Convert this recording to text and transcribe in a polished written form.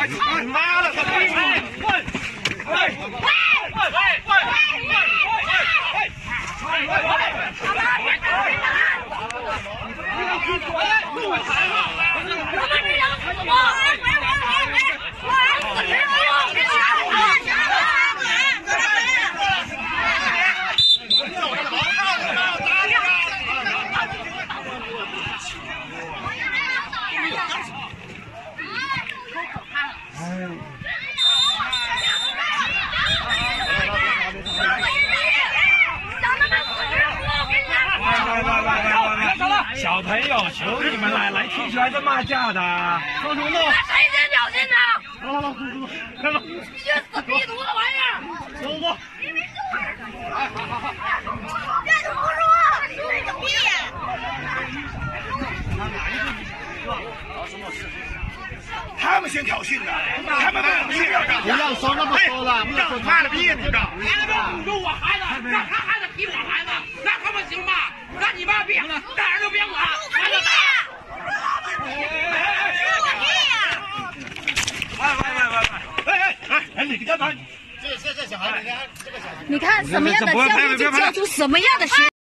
妈的，小朋友，求你们来踢球还是骂架的？ 说什么呢？谁先挑衅的？来吧，去死逼犊子玩意儿！走走。别胡说，输个屁呀！ 他们先挑衅的，他们不要说那么多了， 你让妈的逼你的！ 来了，侮辱我孩子，让他孩子踢我孩子，那他们行吗？那你妈逼，大人就别管，孩子打。你干嘛？ 这小孩，你看这个小孩， 你看什么样的教育就教出什么样的学。